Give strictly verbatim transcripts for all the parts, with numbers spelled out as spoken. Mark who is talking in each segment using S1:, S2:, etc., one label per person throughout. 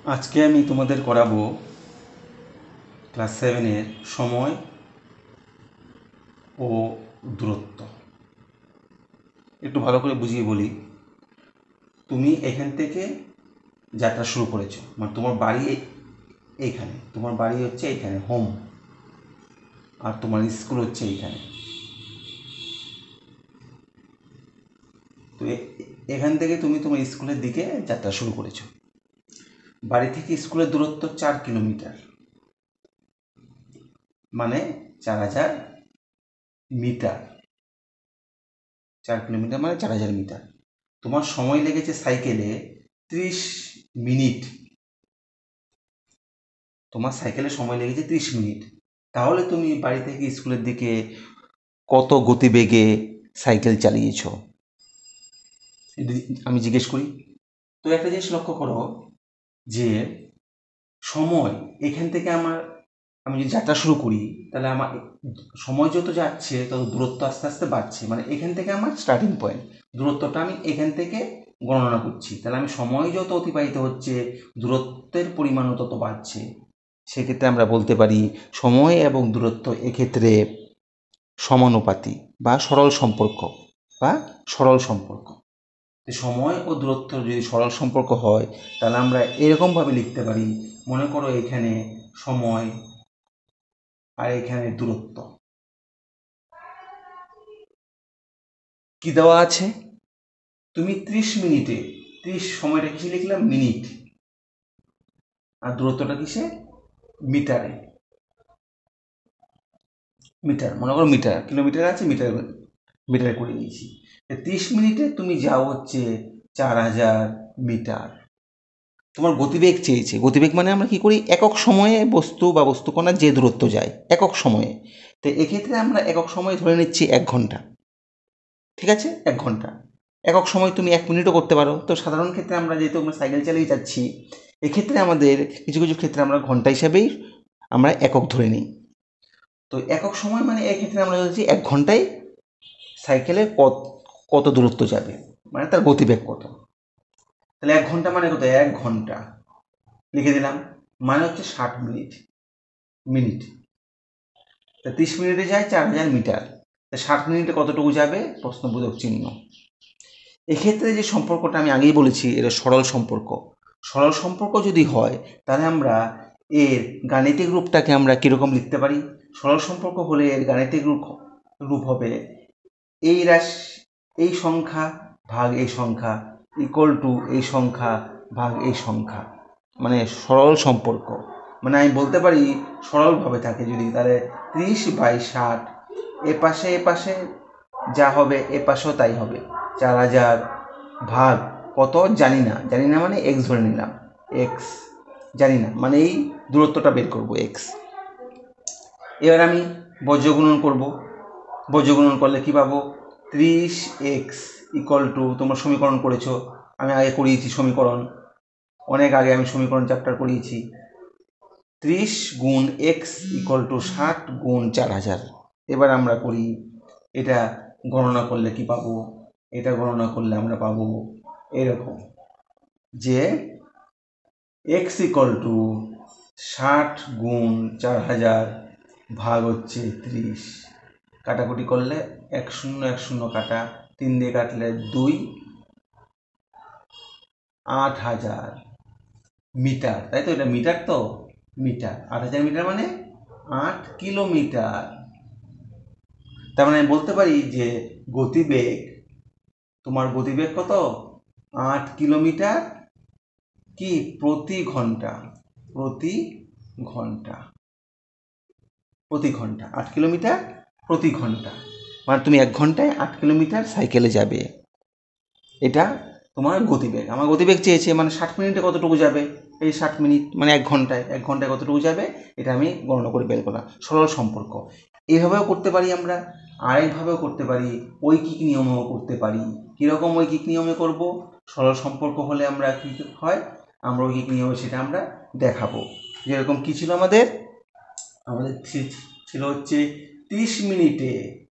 S1: আজকে আমি তোমাদের করাবো ক্লাস সেভেনের সময় ও দূরত্ব। একটু ভালো করে বুঝিয়ে বলি। তুমি এখান থেকে যাত্রা শুরু করেছো, মানে তোমার বাড়ি এইখানে, তোমার বাড়ি হচ্ছে এইখানে হোম, আর তোমার স্কুল হচ্ছে এইখানে। তো এখান থেকে তুমি তোমার স্কুলের দিকে যাত্রা শুরু করেছো। বাড়ি থেকে স্কুলের দূরত্ব চার কিলোমিটার, মানে চার হাজার মিটার। চার কিলোমিটার মানে চার হাজার মিটার। তোমার সময় লেগেছে সাইকেলে ত্রিশ মিনিট। তোমার সাইকেলে সময় লেগেছে ত্রিশ মিনিট। তাহলে তুমি বাড়ি থেকে স্কুলের দিকে কত গতিবেগে সাইকেল চালিয়েছ? আমি জিজ্ঞেস করি। তো একটা জিনিস লক্ষ্য করো যে সময় এখান থেকে আমার, আমি যদি যাত্রা শুরু করি তাহলে আমার সময় যত যাচ্ছে তত দূরত্ব আস্তে আস্তে বাড়ছে। মানে এখান থেকে আমার স্টার্টিং পয়েন্ট, দূরত্বটা আমি এখান থেকে গণনা করছি। তাহলে আমি সময় যত অতিবাহিত হচ্ছে দূরত্বের পরিমাণও তত বাড়ছে। সেক্ষেত্রে আমরা বলতে পারি সময় এবং দূরত্ব এক্ষেত্রে সমানুপাতি বা সরল সম্পর্ক বা সরল সম্পর্ক। সময় ও দূরত্ব যদি সরল সম্পর্ক হয় তাহলে আমরা এরকমভাবে লিখতে পারি। মনে করো এখানে সময় আর এখানে দূরত্ব কি দেওয়া আছে। তুমি ত্রিশ মিনিটে, ত্রিশ সময়টা কিসে লিখলাম? মিনিট। আর দূরত্বটা কিসে? মিটারে। মিটার, মনে করো মিটার, কিলোমিটার আছে, মিটার মিটারে করে নিয়েছি। ত্রিশ মিনিটে তুমি যাও হচ্ছে চার হাজার মিটার। তোমার গতিবেগ চেয়েছে। গতিবেগ মানে আমরা কি করি? একক সময়ে বস্তু বা বস্তুকণা যে দূরত্ব যায় একক সময়ে। তো এক্ষেত্রে আমরা একক সময় ধরে নিচ্ছি এক ঘন্টা। ঠিক আছে, এক ঘন্টা। একক সময় তুমি এক মিনিটও করতে পারো। তো সাধারণ ক্ষেত্রে আমরা যেহেতু আমরা সাইকেল চালিয়ে যাচ্ছি, এক্ষেত্রে আমাদের কিছু কিছু ক্ষেত্রে আমরা ঘন্টা হিসাবেই আমরা একক ধরে নিই। তো একক সময় মানে এক্ষেত্রে আমরা বলছি এক ঘন্টায় সাইকেলে কত কত দূরত্ব যাবে, মানে তার গতিবেগ কত। তাহলে এক ঘন্টা মানে কত? এক ঘন্টা লিখে দিলাম, মানে হচ্ছে ষাট মিনিট। মিনিট তা ত্রিশ মিনিটে যায় চার হাজার মিটার। তা ষাট মিনিটে কতটুকু যাবে? প্রশ্নবোধক চিহ্ন। এক্ষেত্রে যে সম্পর্কটা আমি আগেই বলেছি এটা সরল সম্পর্ক। সরল সম্পর্ক যদি হয় তাহলে আমরা এর গাণিতিক রূপটাকে আমরা কীরকম লিখতে পারি? সরল সম্পর্ক হলে এর গাণিতিক রূপ রূপ হবে এই রাশি, এই সংখ্যা ভাগ এই সংখ্যা ইকুয়াল টু এই সংখ্যা ভাগ এই সংখ্যা। মানে সরল সম্পর্ক, মানে আমি বলতে পারি সরলভাবে থাকে যদি, তাহলে ত্রিশ বাই ষাট, এ পাশে এ পাশে যা হবে এ পাশেও তাই হবে। চার হাজার ভাগ কত জানি না, জানি না মানে এক্স ধরে নিলাম, এক্স জানি না মানে এই দূরত্বটা বের করব এক্স। এবার আমি বজ্রগুণন করব। বজ্রগুণন করলে কি পাবো? ত্রিশ এক্স ইকুয়াল টু, তোমরা সমীকরণ করেছো, আমি আগে করিয়েছি সমীকরণ, অনেক আগে আমি সমীকরণ চ্যাপ্টার করিয়েছি। ত্রিশ গুণ এক্স ইকুয়াল টু ষাট গুণ চার হাজার। এবার আমরা করি, এটা গণনা করলে কি পাবো? এটা গণনা করলে আমরা পাবো এরকম যে এক্স ইকুয়াল টু ষাট গুণ চার হাজার ভাগ হচ্ছে ত্রিশ। কাটাকুটি করলে এক শূন্য এক শূন্য কাটা, তিন দিয়ে কাটলে দুই, আট হাজার মিটার। তাই তো, এটা মিটার তো, মিটার। আট হাজার মিটার মানে আট কিলোমিটার। তার মানে আমি বলতে পারি যে গতিবেগ, তোমার গতিবেগ কত? আট কিলোমিটার কি প্রতি ঘন্টা। প্রতি ঘন্টা প্রতি ঘন্টা আট কিলোমিটার প্রতি ঘন্টা, মানে তুমি এক ঘন্টায় আট কিলোমিটার সাইকেলে যাবে। এটা তোমার গতিবেগ। আমার গতিবেগ চেয়েছে, মানে ষাট মিনিটে কতটুকু যাবে? এই ষাট মিনিট মানে এক ঘন্টায়, এক ঘন্টায় কতটুকু যাবে এটা আমি গণনা করে বের করলাম। সরল সম্পর্ক এইভাবেও করতে পারি আমরা, আরেকভাবেও করতে পারি, ঐকিক নিয়মেও করতে পারি। কীরকম ঐকিক নিয়মে করব? সরল সম্পর্ক হলে আমরা কী হয়, আমরা ঐকিক নিয়মে সেটা আমরা দেখাবো। যেরকম কী ছিল আমাদের? আমাদের ছিল হচ্ছে ত্রিশ মিনিটে,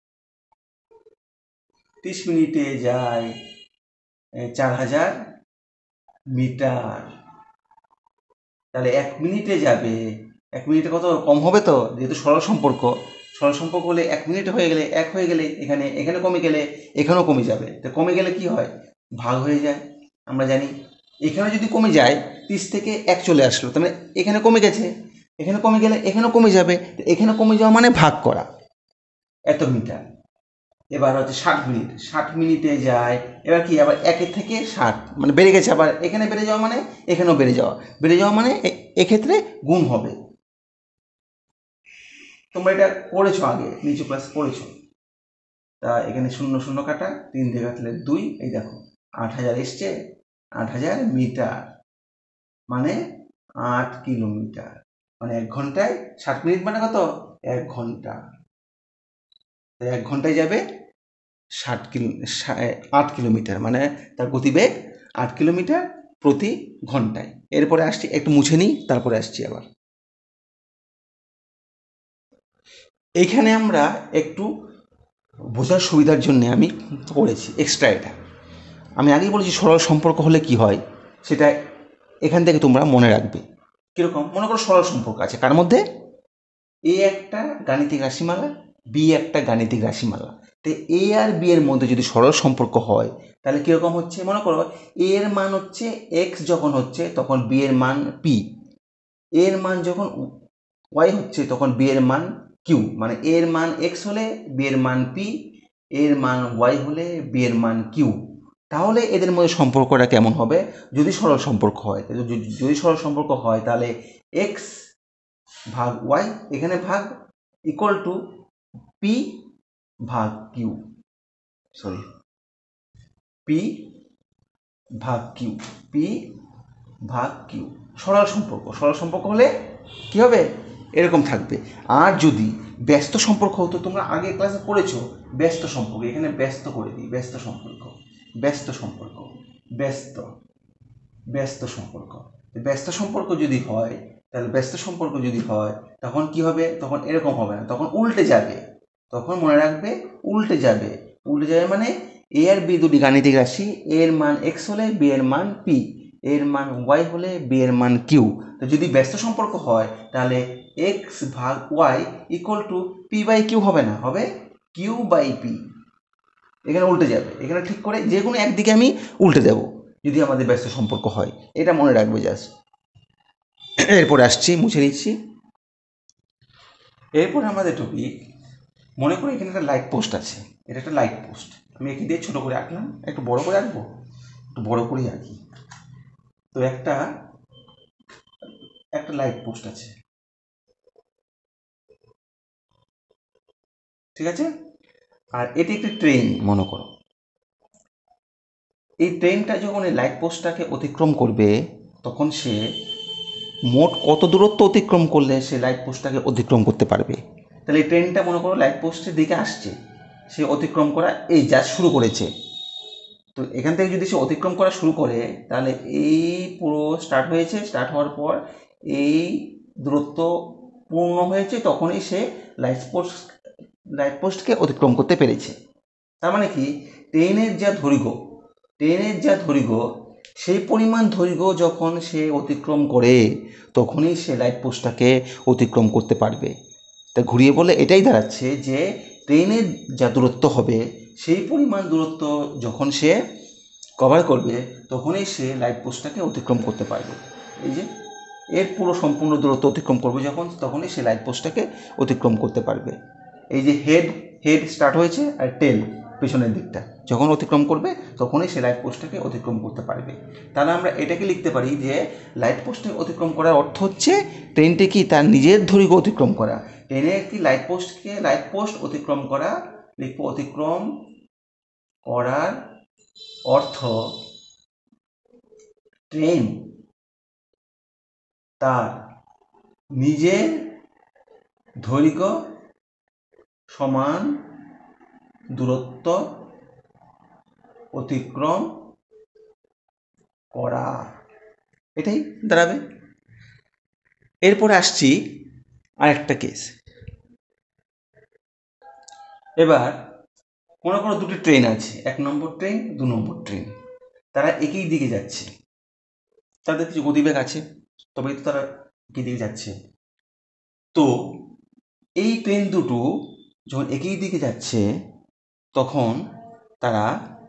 S1: ত্রিশ মিনিটে যায় চার হাজার মিটার। তাহলে এক মিনিটে যাবে, এক মিনিটে কত কম হবে তো, যেহেতু সরল সম্পর্ক, সরল সম্পর্ক হলে এক মিনিটে হয়ে গেলে এক হয়ে গেলে এখানে এখানে কমে গেলে এখানেও কমে যাবে। তো কমে গেলে কি হয়, ভাগ হয়ে যায়। আমরা জানি এখানে যদি কমে যায় তিরিশ থেকে এক চলে আসলো, তাহলে এখানে কমে গেছে, এখানে কমে গেলে এখানেও কমে যাবে, এখানে কমে যাওয়া মানে ভাগ করা এত মিটার। এবার হচ্ছে ষাট মিনিট, ষাট মিনিটে যায়, এবার কি আবার একের থেকে ষাট মানে বেড়ে গেছে, আবার এখানে বেড়ে যাওয়া মানে এখানেও বেড়ে যাওয়া, বেড়ে যাওয়া মানে এক্ষেত্রে গুণ হবে। তোমরা এটা পড়েছো আগে, নিচু ক্লাস পড়েছো। তা এখানে শূন্য শূন্য কাটা, তিন দিয়ে কাটলে দুই, এই দেখো আট হাজার এসছে, আট হাজার মিটার মানে আট কিলোমিটার, মানে এক ঘন্টায় ষাট মিনিট মানে কত, এক ঘন্টা। এক ঘন্টায় যাবে ষাট কিলো আট কিলোমিটার, মানে তার গতিবেগ আট কিলোমিটার প্রতি ঘন্টায়। এরপরে আসছি, একটু মুছে নিই তারপরে আসছি আবার। এইখানে আমরা একটু বোঝার সুবিধার জন্য আমি করেছি এক্সট্রা এটা। আমি আগেই বলেছি সরল সম্পর্ক হলে কি হয় সেটা এখান থেকে তোমরা মনে রাখবে। কীরকম, মনে করো সরল সম্পর্ক আছে কার মধ্যে, এ একটা গাণিতিক রাশিমালা, বি একটা গাণিতিক রাশিমালা। তো এ আর বি এর মধ্যে যদি সরল সম্পর্ক হয় তাহলে কীরকম হচ্ছে, মনে করো এ এর মান হচ্ছে এক্স যখন হচ্ছে তখন বি এর মান পি, এর মান যখন ওয়াই হচ্ছে তখন বি এর মান কিউ, মানে এর মান এক্স হলে বি এর মান পি, এর মান ওয়াই হলে বি এর মান কিউ। তাহলে এদের মধ্যে সম্পর্কটা কেমন হবে, যদি সরল সম্পর্ক হয়, যদি সরল সম্পর্ক হয় তাহলে এক্স ভাগ ওয়াই, এখানে ভাগ ইকুয়াল টু পি ভাগ কিউ, সরি পি ভাগ কিউ, পি ভাগ কিউ সরল সম্পর্ক। সরল সম্পর্ক হলে কি হবে, এরকম থাকবে। আর যদি ব্যস্ত সম্পর্ক হতো, তোমরা আগে ক্লাসে পড়েছো ব্যস্ত সম্পর্ক, এখানে ব্যস্ত করে দিই, ব্যস্ত সম্পর্ক, ব্যস্ত সম্পর্ক, ব্যস্ত ব্যস্ত সম্পর্ক ব্যস্ত সম্পর্ক যদি হয়, তাহলে ব্যস্ত সম্পর্ক যদি হয় তখন কি হবে, তখন এরকম হবে না, তখন উল্টে যাবে। তখন মনে রাখবে উল্টে যাবে, উল্টে যাবে মানে এ আর বি দুটি গাণিতিক রাশি, এর মান এক্স হলে বি এর মান পি, এর মান ওয়াই হলে বি এর মান কিউ। তো যদি ব্যস্ত সম্পর্ক হয় তাহলে এক্স ভাগ Y equal to P by Q হবে না, হবে কিউ বাই পি। এখানে উল্টে যাবে, এখানে ঠিক করে যে কোনো একদিকে আমি উল্টে দেবো যদি আমাদের ব্যস্ত সম্পর্ক হয়, এটা মনে রাখবে জাস্ট। এরপরে আসছি, মুছে নিচ্ছি। এরপরে আমাদের টপিক, মনে করি এখানে একটা লাইট পোস্ট আছে, এটা একটা লাইট পোস্ট, আমি একে দিয়ে ছোটো করে আঁকলাম, একটু বড় করে আঁকবো, একটু বড় করেই আঁকি। তো একটা একটা লাইট পোস্ট আছে, ঠিক আছে, আর এটি একটি ট্রেন মনে করো। এই ট্রেনটা যখন এই লাইট পোস্টটাকে অতিক্রম করবে তখন সে মোট কত দূরত্ব অতিক্রম করলে সে লাইট পোস্টটাকে অতিক্রম করতে পারবে। তাহলে এই ট্রেনটা মনে করো লাইট পোস্টের দিকে আসছে, সে অতিক্রম করা এই যা শুরু করেছে। তো এখান থেকে যদি সে অতিক্রম করা শুরু করে তাহলে এই পুরো স্টার্ট হয়েছে, স্টার্ট হওয়ার পর এই দূরত্ব পূর্ণ হয়েছে, তখনই সে লাইট পোস্ট লাইট পোস্টকে অতিক্রম করতে পেরেছে। তার মানে কি, ট্রেনের যা দৈর্ঘ্য ট্রেনের যা দৈর্ঘ্য সেই পরিমাণ দৈর্ঘ্য যখন সে অতিক্রম করে তখনই সে লাইট পোস্টটাকে অতিক্রম করতে পারবে। তা ঘুরিয়ে বলে এটাই দাঁড়াচ্ছে যে ট্রেনের যা দূরত্ব হবে সেই পরিমাণ দূরত্ব যখন সে কভার করবে তখনই সে লাইট পোস্টটাকে অতিক্রম করতে পারবে। এই যে এর পুরো সম্পূর্ণ দূরত্ব অতিক্রম করবে যখন, তখনই সে লাইট পোস্টটাকে অতিক্রম করতে পারবে। এই যে হেড হেড স্টার্ট হয়েছে আর টেল পেছনের দিকটা যখন অতিক্রম করবে তখনই সে লাইট পোস্টটাকে অতিক্রম করতে পারবে। তাহলে আমরা এটাকে লিখতে পারি যে লাইট পোস্টে অতিক্রম করার অর্থ হচ্ছে ট্রেনটি কি তার নিজের দৈর্ঘ্য অতিক্রম করা, ট্রেনের কি লাইট পোস্টকে লাইট পোস্ট অতিক্রম করা, লিখব অতিক্রম করার অর্থ ট্রেন তার নিজের দৈর্ঘ্য সমান দূরত্ব অতিক্রম করা, এটাই দাঁড়াবে। এরপরে আসছি আরেকটা কেস। এবার মনে করো দুটি ট্রেন আছে, এক নম্বর ট্রেন দু নম্বর ট্রেন, তারা একই দিকে যাচ্ছে, তাদের কিছু গতিবেগ আছে। তবেই তো তারা একই দিকে যাচ্ছে। তো এই ট্রেন দুটো যখন একই দিকে যাচ্ছে তখন তারা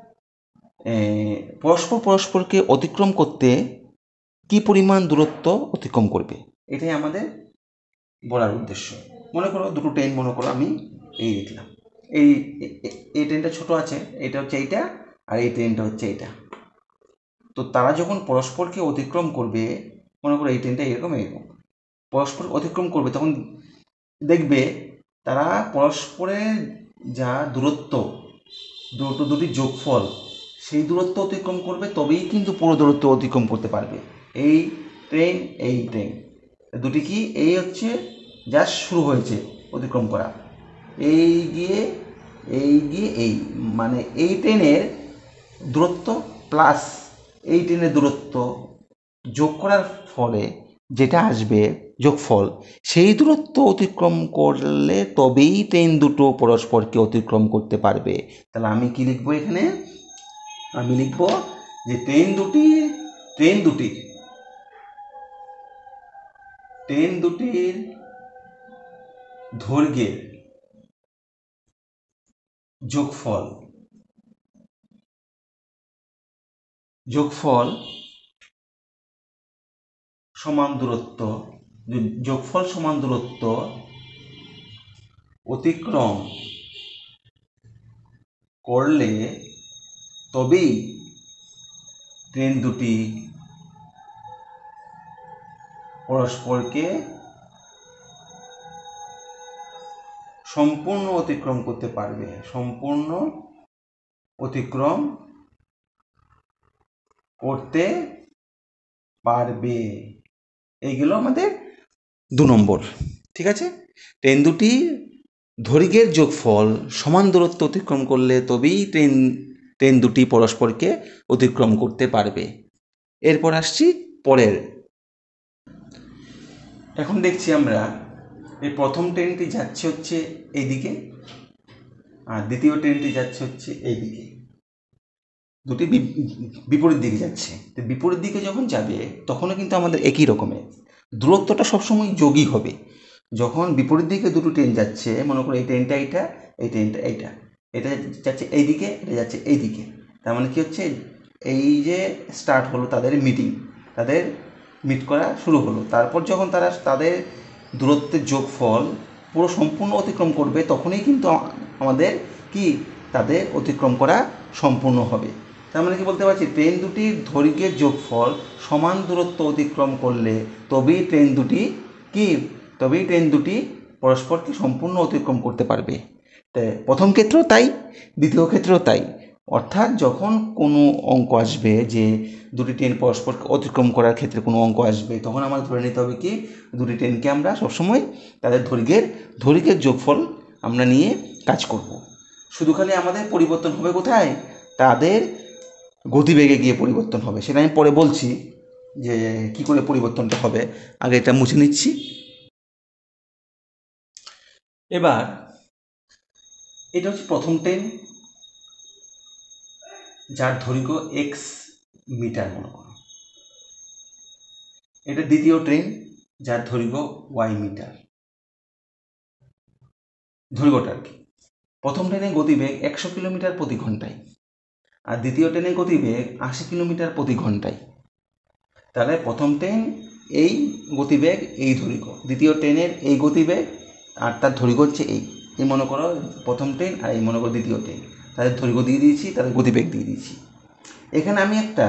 S1: পরস্পর পরস্পরকে অতিক্রম করতে কি পরিমাণ দূরত্ব অতিক্রম করবে, এটাই আমাদের বলার উদ্দেশ্য। মনে করো দুটো ট্রেন, মনে করো আমি এই দেখলাম, এই এই ট্রেনটা ছোট আছে, এটা হচ্ছে এইটা, আর এই ট্রেনটা হচ্ছে এইটা। তো তারা যখন পরস্পরকে অতিক্রম করবে, মনে করো এই ট্রেনটা এরকম এরকম পরস্পর অতিক্রম করবে, তখন দেখবে তারা পরস্পরের যা দূরত্ব, দুটো দুটি যোগফল, সেই দূরত্ব অতিক্রম করবে, তবেই কিন্তু পুরো দূরত্ব অতিক্রম করতে পারবে। এই ট্রেন এই ট্রেন দুটি কি, এই হচ্ছে জাস্ট শুরু হয়েছে অতিক্রম করা, এই গিয়ে এই গিয়ে এই, মানে এই ট্রেনের দূরত্ব প্লাস এই ট্রেনের দূরত্ব যোগ করার ফলে যেটা আসবে যোগফল, সেই দূরত্ব অতিক্রম করলে তবেই ট্রেন দুটো পরস্পরকে অতিক্রম করতে পারবে। তাহলে আমি কি লিখবো এখানে, আমি লিখব যে ট্রেন দুটি ট্রেন দুটির ট্রেন দুটির দৈর্ঘ্যের যোগফল যোগফল সমান দূরত্ব যোগফল সমান দূরত্ব অতিক্রম করলে তবেই ট্রেন দুটি পরস্পরকে সম্পূর্ণ অতিক্রম করতে পারবে সম্পূর্ণ অতিক্রম করতে পারবে এইগুলো আমাদের দু নম্বর। ঠিক আছে, ট্রেন দুটি দৈর্ঘ্যের যোগফল সমান দূরত্ব অতিক্রম করলে তবেই ট্রেন ট্রেন দুটি পরস্পরকে অতিক্রম করতে পারবে। এরপর আসছি পরের। এখন দেখছি আমরা এই প্রথম ট্রেনটি যাচ্ছে হচ্ছে এইদিকে, আর দ্বিতীয় ট্রেনটি যাচ্ছে হচ্ছে এইদিকে, দুটি বিপরীত দিকে যাচ্ছে। তো বিপরীত দিকে যখন যাবে তখনও কিন্তু আমাদের একই রকমের দূরত্বটা সবসময় যোগই হবে। যখন বিপরীত দিকে দুটো ট্রেন যাচ্ছে, মনে করো এই ট্রেনটা এইটা, এই ট্রেনটা এইটা, এটা যাচ্ছে এইদিকে, এটা যাচ্ছে এইদিকে, তার মানে কী হচ্ছে, এই যে স্টার্ট হলো তাদের মিটিং, তাদের মিট করা শুরু হলো। তারপর যখন তারা তাদের দূরত্বের যোগফল পুরো সম্পূর্ণ অতিক্রম করবে, তখনই কিন্তু আমাদের কি তাদের অতিক্রম করা সম্পূর্ণ হবে। তার মানে কি বলতে পারছি, ট্রেন দুটির দৈর্ঘ্যের যোগফল সমান দূরত্ব অতিক্রম করলে তবেই ট্রেন দুটি কি তবেই ট্রেন দুটি পরস্পরকে সম্পূর্ণ অতিক্রম করতে পারবে। তাই প্রথম ক্ষেত্রেও তাই, দ্বিতীয় ক্ষেত্রেও তাই। অর্থাৎ যখন কোনো অঙ্ক আসবে যে দুটি ট্রেন পরস্পরকে অতিক্রম করার ক্ষেত্রে কোনো অঙ্ক আসবে, তখন আমাদের ধরে নিতে হবে কি দুটি ট্রেনকে আমরা সবসময় তাদের দৈর্ঘ্যের দৈর্ঘ্যের যোগফল আমরা নিয়ে কাজ করব। শুধু খালি আমাদের পরিবর্তন হবে কোথায়, তাদের গতিবেগে গিয়ে পরিবর্তন হবে। সেটা আমি পরে বলছি যে কি করে পরিবর্তনটা হবে, আগে এটা মুছে নিচ্ছি। এবার এটা হচ্ছে প্রথম ট্রেন, যার দৈর্ঘ্য এক্স মিটার মনে করো। এটা দ্বিতীয় ট্রেন, যার দৈর্ঘ্য ওয়াই মিটার, দৈর্ঘ্যটা আর কি। প্রথম ট্রেনের গতিবেগ একশো কিলোমিটার প্রতি ঘন্টায়, আর দ্বিতীয় ট্রেনের গতিবেগ আশি কিলোমিটার প্রতি ঘন্টায়। তাহলে প্রথম ট্রেন এই গতিবেগ, এই দৈর্ঘ্য, দ্বিতীয় ট্রেনের এই গতিবেগ আর তার দৈর্ঘ্য হচ্ছে এই এই মনে করো প্রথম ট্রেন, আর এই মনে করো দ্বিতীয় ট্রেন, তাদের দৈর্ঘ্য দিয়ে দিয়েছি, তাদের গতিবেগ দিয়ে দিয়েছি। এখানে আমি একটা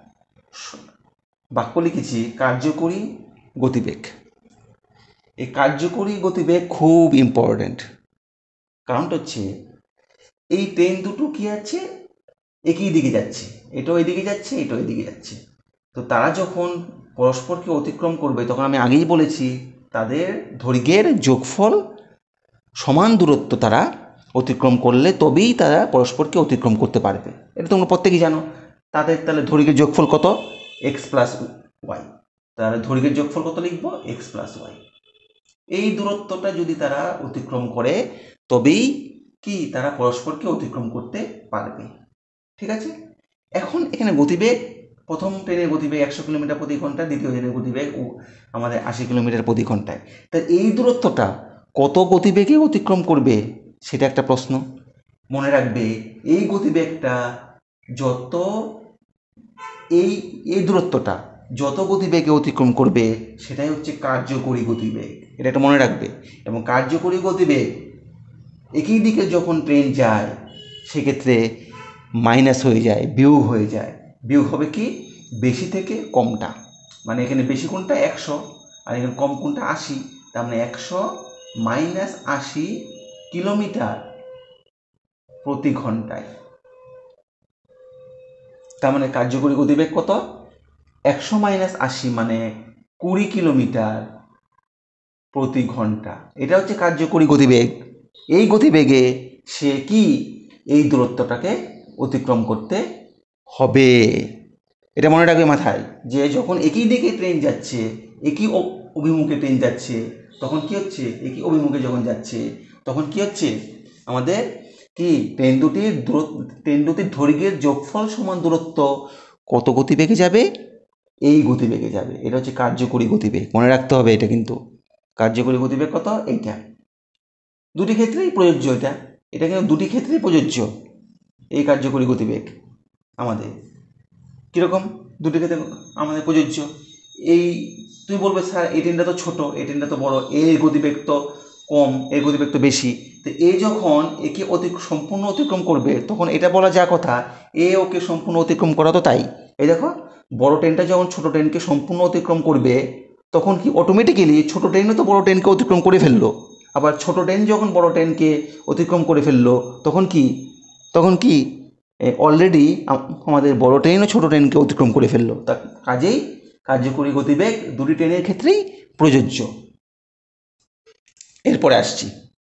S1: বাক্য লিখেছি কার্যকরী গতিবেগ। এই কার্যকরী গতিবেগ খুব ইম্পর্ট্যান্ট, কারণটা হচ্ছে এই ট্রেন দুটো কী আছে, একই দিকে যাচ্ছে, এটাও এদিকে যাচ্ছে, এটাও এদিকে যাচ্ছে। তো তারা যখন পরস্পরকে অতিক্রম করবে, তখন আমি আগেই বলেছি তাদের দৈর্ঘ্যের যোগফল সমান দূরত্ব তারা অতিক্রম করলে তবেই তারা পরস্পরকে অতিক্রম করতে পারবে। এটা তোমরা প্রত্যেকেই জানো। তাদের তাহলে দৈর্ঘ্যের যোগফল কত, এক্স প্লাস ওয়াই। তাহলে দৈর্ঘ্যের যোগফল কত লিখবো, এক্স প্লাস ওয়াই। এই দূরত্বটা যদি তারা অতিক্রম করে তবেই কি তারা পরস্পরকে অতিক্রম করতে পারবে। ঠিক আছে, এখন এখানে গতিবেগ প্রথম ট্রেনের গতিবেগ একশো কিলোমিটার প্রতি ঘন্টায়, দ্বিতীয় ট্রেনের গতিবেগ আমাদের আশি কিলোমিটার প্রতি ঘন্টায়। তা এই দূরত্বটা কত গতিবেগে অতিক্রম করবে সেটা একটা প্রশ্ন। মনে রাখবে এই গতিবেগটা যত এই এই দূরত্বটা যত গতিবেগে অতিক্রম করবে সেটাই হচ্ছে কার্যকরী গতিবেগ, এটা একটা মনে রাখবে। এবং কার্যকরী গতিবেগ একই দিকে যখন ট্রেন যায় সেক্ষেত্রে মাইনাস হয়ে যায়, বিয়োগ হয়ে যায়। বিয়োগ হবে কি, বেশি থেকে কমটা, মানে এখানে বেশি কোনটা একশো আর এখানে কম কোনটা আশি, তার মানে একশো মাইনাস আশি কিলোমিটার প্রতি ঘন্টায়। তার মানে কার্যকরী গতিবেগ কত, একশো মাইনাস আশি মানে কুড়ি কিলোমিটার প্রতি ঘন্টা। এটা হচ্ছে কার্যকরী গতিবেগ। এই গতিবেগে সে কি এই দূরত্বটাকে অতিক্রম করতে হবে, এটা মনে রাখবে মাথায়, যে যখন একই দিকে ট্রেন যাচ্ছে, একই অভিমুখে ট্রেন যাচ্ছে, তখন কি হচ্ছে, একই অভিমুখে যখন যাচ্ছে তখন কি হচ্ছে, আমাদের কি ট্রেন দুটির দূরত্ব, ট্রেন দুটির দৈর্ঘ্যের যোগফল সমান দূরত্ব কত গতিবেগে যাবে, এই গতিবেগে যাবে। এটা হচ্ছে কার্যকরী গতিবেগ, মনে রাখতে হবে এটা কিন্তু। কার্যকরী গতিবেগ কত, এইটা দুটি ক্ষেত্রেই প্রযোজ্য, এটা এটা কিন্তু দুটি ক্ষেত্রেই প্রযোজ্য। এই কার্যকরী গতিবেগ আমাদের কীরকম, দুটি ক্ষেত্রে আমাদের প্রযোজ্য। এই তুমি বলবে স্যার এই ট্রেনটা তো ছোট, এই ট্রেনটা তো বড়, এর গতিবেগ তো কম, এর গতিবেগ তো বেশি। তো এই যখন একে অতি সম্পূর্ণ অতিক্রম করবে তখন এটা বলা যা কথা, এ ওকে সম্পূর্ণ অতিক্রম করা তো তাই। এই দেখো বড় ট্রেনটা যখন ছোট ট্রেনকে সম্পূর্ণ অতিক্রম করবে তখন কি অটোমেটিক্যালি ছোট ট্রেনও তো বড় ট্রেনকে অতিক্রম করে ফেললো। আবার ছোট ট্রেন যখন বড় ট্রেনকে অতিক্রম করে ফেললো তখন কি তখন কি অলরেডি আমাদের বড় ট্রেনও ছোট ট্রেনকে অতিক্রম করে ফেললো। তা কাজেই কার্যকরী গতিবেগ দুটি ট্রেনের ক্ষেত্রেই প্রযোজ্য। এরপরে আসছি,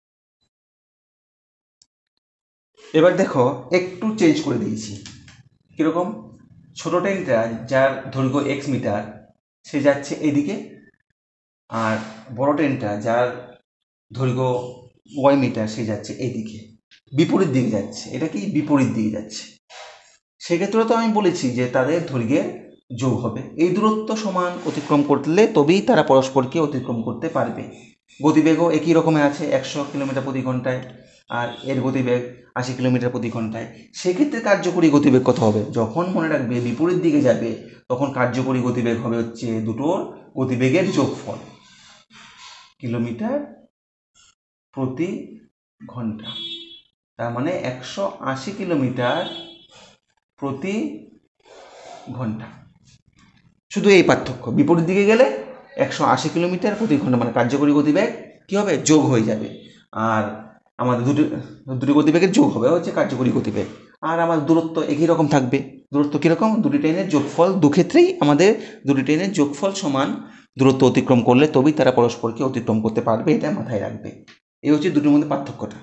S1: এবার দেখো একটু চেঞ্জ করে দিয়েছি। কীরকম, ছোট ট্রেনটা যার দৈর্ঘ্য এক্স মিটার সে যাচ্ছে এদিকে, আর বড় ট্রেনটা যার দৈর্ঘ্য ওয়াই মিটার সে যাচ্ছে এদিকে, বিপরীত দিকে যাচ্ছে। এটা কি বিপরীত দিকে যাচ্ছে, সেক্ষেত্রে তো আমি বলেছি যে তাদের দৈর্ঘ্যের যোগ হবে। এই দূরত্ব সমান অতিক্রম করলে তবেই তারা পরস্পরকে অতিক্রম করতে পারবে। গতিবেগও একই রকমের আছে, একশো কিলোমিটার প্রতি ঘন্টায়, আর এর গতিবেগ আশি কিলোমিটার প্রতি ঘন্টায়। সেক্ষেত্রে কার্যকরী গতিবেগ কত হবে, যখন মনে রাখবে বিপরীত দিকে যাবে তখন কার্যকরী গতিবেগ হবে হচ্ছে দুটোর গতিবেগের যোগফল, কিলোমিটার প্রতি ঘন্টা। তার মানে একশো আশি কিলোমিটার প্রতি ঘন্টা। শুধু এই পার্থক্য, বিপরীত দিকে গেলে একশো আশি কিলোমিটার প্রতি ঘন্টা মানে কার্যকরী গতিবেগ কী হবে, যোগ হয়ে যাবে। আর আমাদের দুটি দুটি গতিবেগের যোগ হবে হচ্ছে কার্যকরী গতিবেগ। আর আমার দূরত্ব একই রকম থাকবে। দূরত্ব কীরকম, দুটি ট্রেনের যোগফল, দুক্ষেত্রেই আমাদের দুটি ট্রেনের যোগফল সমান দূরত্ব অতিক্রম করলে তবেই তারা পরস্পরকে অতিক্রম করতে পারবে, এটা মাথায় রাখবে। এই হচ্ছে দুটির মধ্যে পার্থক্যটা।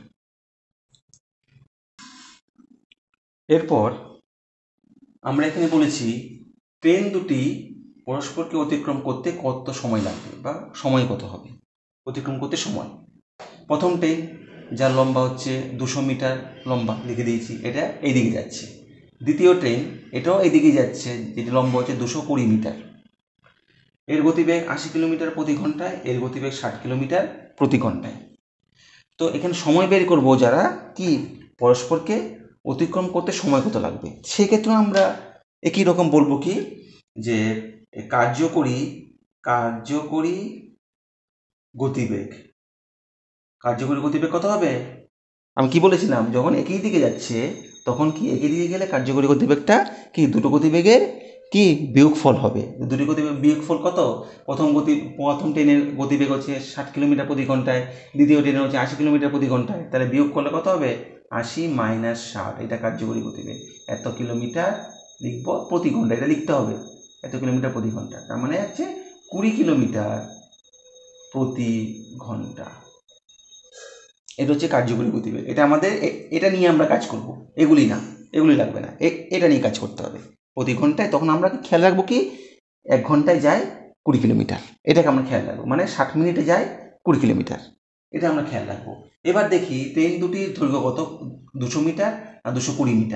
S1: এরপর আমরা এখানে বলেছি ট্রেন দুটি পরস্পরকে অতিক্রম করতে কত সময় লাগবে বা সময় কত হবে অতিক্রম করতে সময়। প্রথম ট্রেন যার লম্বা হচ্ছে দুশো মিটার লম্বা লিখে দিয়েছি, এটা এইদিকে যাচ্ছে। দ্বিতীয় ট্রেন এটাও এইদিকে যাচ্ছে, যেটি লম্বা হচ্ছে দুশো কুড়ি মিটার। এর গতিবেগ আশি কিলোমিটার প্রতি ঘন্টায়, এর গতিবেগ ষাট কিলোমিটার প্রতি ঘন্টায়। তো এখানে সময় বের করব যারা কি পরস্পরকে অতিক্রম করতে সময় কত লাগবে, সেক্ষেত্রে আমরা একই রকম বলবো কি যে কার্যকরী কার্যকরী গতিবেগ কার্যকরী গতিবেগ কত হবে, আমি কি বলেছিলাম যখন একই দিকে যাচ্ছে তখন কি একই দিকে গেলে কার্যকরী গতিবেগটা কি দুটো গতিবেগের কি বিয়োগফল হবে। দুটি গতিবেগ বিয়োগফল কত, প্রথম গতি প্রথম ট্রেনের গতিবেগ হচ্ছে ষাট কিলোমিটার প্রতি ঘন্টায়, দ্বিতীয় ট্রেনের হচ্ছে আশি কিলোমিটার প্রতি ঘন্টায়, তাহলে বিয়োগ করলে কত হবে, আশি মাইনাস ষাট, এটা কার্যকরী গতিবেগ। এত কিলোমিটার লিখব প্রতি ঘন্টা, এটা লিখতে হবে এত কিলোমিটার প্রতি ঘন্টা, তার মানে হচ্ছে কুড়ি কিলোমিটার প্রতি ঘন্টা। এটা হচ্ছে কার্যকরী গতিবেগ। এটা আমাদের এটা নিয়ে আমরা কাজ করব, এগুলি না, এগুলি লাগবে না, এটা নিয়ে কাজ করতে হবে প্রতি ঘন্টায়। তখন আমরা খেয়াল রাখবো কি এক ঘন্টায় যায় কুড়ি কিলোমিটার, এটাকে আমরা খেয়াল রাখবো, মানে ষাট মিনিটে যায় কুড়ি কিলোমিটার, এটা আমরা খেয়াল রাখবো। এবার দেখি ট্রেন দুটির দৈর্ঘ্য কত, দুশো মিটার আর দুশো কুড়ি মিটার।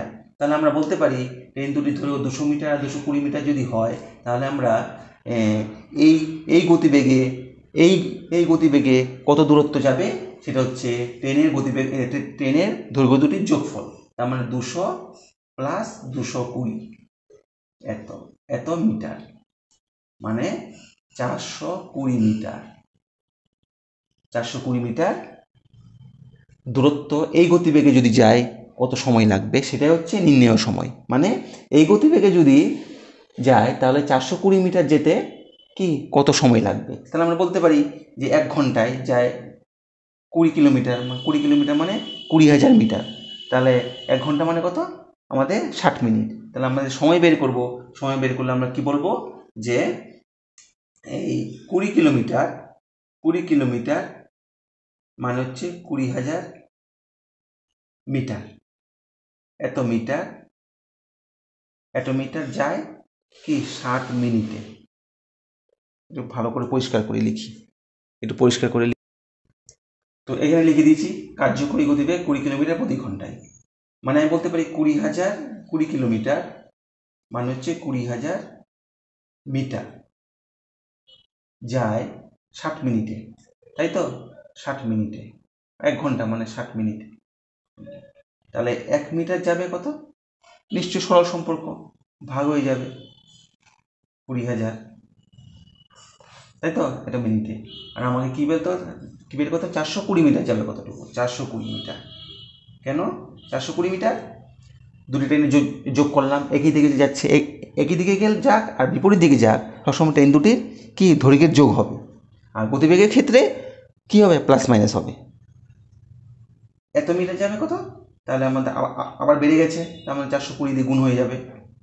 S1: তাহলে আমরা বলতে পারি ট্রেন দুটি ধরো দুশো মিটার দুশো কুড়ি মিটার যদি হয়, তাহলে আমরা এই এই গতিবেগে এই এই গতিবেগে কত দূরত্ব যাবে সেটা হচ্ছে ট্রেনের গতিবেগ, ট্রেনের দৈর্ঘ্য দুটির যোগফল। তার মানে দুশো প্লাস দুশো কুড়ি এত এত মিটার, মানে চারশো কুড়ি মিটার। চারশো কুড়ি মিটার দূরত্ব এই গতিবেগে যদি যায় কত সময় লাগবে সেটাই হচ্ছে নির্ণেয় সময়। মানে এই গতিবেগে যদি যায় তাহলে চারশো কুড়ি মিটার যেতে কি কত সময় লাগবে, তাহলে আমরা বলতে পারি যে এক ঘন্টায় যায় কুড়ি কিলোমিটার। কুড়ি কিলোমিটার মানে কুড়ি হাজার মিটার। তাহলে এক ঘন্টা মানে কত আমাদের ষাট মিনিট। তাহলে আমাদের সময় বের করব, সময় বের করলে আমরা কি বলবো যে এই কুড়ি কিলোমিটার কুড়ি কিলোমিটার মানে হচ্ছে কুড়ি হাজার মিটার। এত মিটার এত মিটার যায় কি ষাট মিনিটে। একটু ভালো করে পরিষ্কার করে লিখি, একটু পরিষ্কার করে লিখি। তো এখানে লিখে দিয়েছি কার্যকরী গতিবেগ কুড়ি কিলোমিটার প্রতি ঘন্টায়। মানে আমি বলতে পারি কুড়ি হাজার কুড়ি কিলোমিটার মানে হচ্ছে কুড়ি হাজার মিটার যায় ষাট মিনিটে, তাই তো? ষাট মিনিটে, এক ঘন্টা মানে ষাট মিনিট। তাহলে এক মিটার যাবে কত? নিশ্চয় সরল সম্পর্ক, ভাগ হয়ে যাবে কুড়ি হাজার, তাই তো? এটা মিনিটে। আর আমাকে কী বের করতে কী বের করতে চারশো কুড়ি মিটার যাবে কতটুকু? চারশো কুড়ি মিটার। কেন চারশো কুড়ি মিটার? দুটি ট্রেনে যোগ করলাম, একই দিকে যাচ্ছে, একই দিকে গেলে যাক আর বিপরীত দিকে যাক, সবসময় ট্রেন দুটির কি দৈর্ঘ্যের যোগ হবে। আর গতিবেগের ক্ষেত্রে কি হবে? প্লাস মাইনাস হবে। এত মিটার যাবে কত? তাহলে আমাদের আবার বেড়ে গেছে, তার মানে চারশো কুড়ি দিয়ে গুণ হয়ে যাবে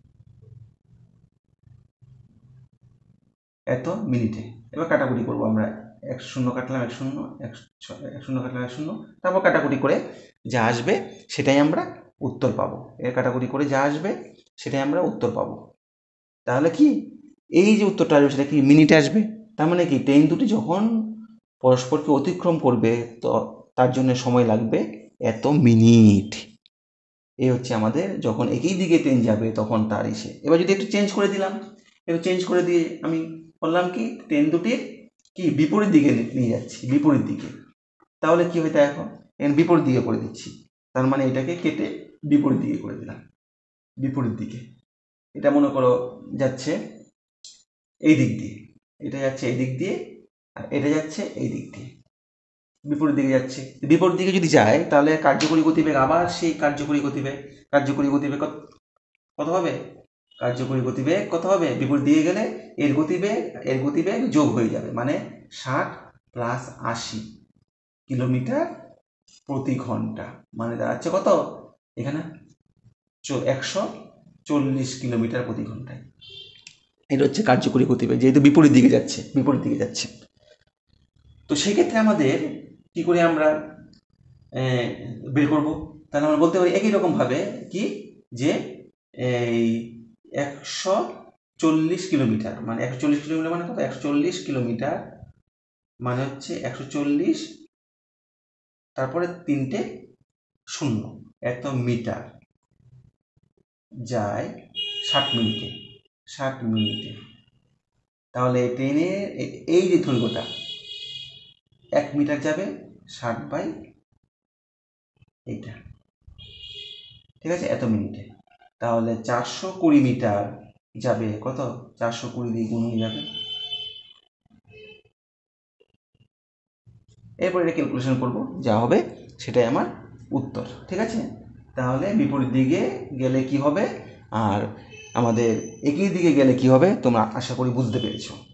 S1: এত মিনিটে। এবার কাটাকুটি করবো আমরা, এক শূন্য কাটলাম এক শূন্য, এক এক শূন্য কাটলাম এক শূন্য, তারপর কাটাকুটি করে যা আসবে সেটাই আমরা উত্তর পাবো। এর কাটাকুটি করে যা আসবে সেটাই আমরা উত্তর পাবো। তাহলে কি এই যে উত্তরটা আসবে সেটা কি মিনিটে আসবে। তার মানে কি ট্রেন দুটি যখন পরস্পরকে অতিক্রম করবে তো তার জন্য সময় লাগবে এত মিনিট। এই হচ্ছে আমাদের যখন একই দিকে ট্রেন যাবে তখন তার এসে। এবার যদি একটু চেঞ্জ করে দিলাম, এবার চেঞ্জ করে দিয়ে আমি বললাম কি ট্রেন দুটির কি বিপরীত দিকে নিয়ে যাচ্ছি, বিপরীত দিকে। তাহলে কি হয় দেখো, এখন বিপরীত দিকে করে দিচ্ছি, তার মানে এটাকে কেটে বিপরীত দিকে করে দিলাম। বিপরীত দিকে এটা মনে করো যাচ্ছে এই দিক দিয়ে, এটা যাচ্ছে এই দিক দিয়ে, আর এটা যাচ্ছে এই দিক দিয়ে, বিপরীত দিকে যাচ্ছে। বিপরীত দিকে যদি যায় তাহলে কার্যকরী গতিবেগ আবার সেই কার্যকরী গতিবেগ, কার্যকরী গতিবেগ কত হবে? কার্যকরী গতিবেগ কত হবে? বিপরীত দিকে গেলে এর গতিবেগ এর গতিবেগ যোগ হয়ে যাবে, মানে ষাট প্লাস আশি কিলোমিটার প্রতি ঘন্টা, মানে দাঁড়াচ্ছে কত এখানে? একশো চল্লিশ কিলোমিটার প্রতি ঘন্টায়। এটা হচ্ছে কার্যকরী গতিবেগ, যেহেতু বিপরীত দিকে যাচ্ছে, বিপরীত দিকে যাচ্ছে। তো সেক্ষেত্রে আমাদের কি করে আমরা বের করব? তাহলে আমরা বলতে পারি একই রকমভাবে কি যে এই একশো চল্লিশ কিলোমিটার মানে একশো চল্লিশ কিলোমিটার মানে কত? একশো চল্লিশ কিলোমিটার মানে হচ্ছে একশো চল্লিশ তারপরে তিনটে শূন্য এত মিটার যায় ষাট মিনিটে, ষাট মিনিটে। তাহলে ট্রেনের এই যে দৈর্ঘ্যটা এক মিটার যাবে ষাট বাই এইটা, ঠিক আছে, এত মিনিটে। তাহলে চারশো কুড়ি মিটার যাবে কত? চারশো কুড়ি দিয়ে গুণ হয়ে যাবে। এরপর এটা ক্যালকুলেশন করব, যা হবে সেটাই আমার উত্তর, ঠিক আছে। তাহলে বিপরীত দিকে গেলে কি হবে আর আমাদের একই দিকে গেলে কি হবে তোমরা আশা করি বুঝতে পেরেছো।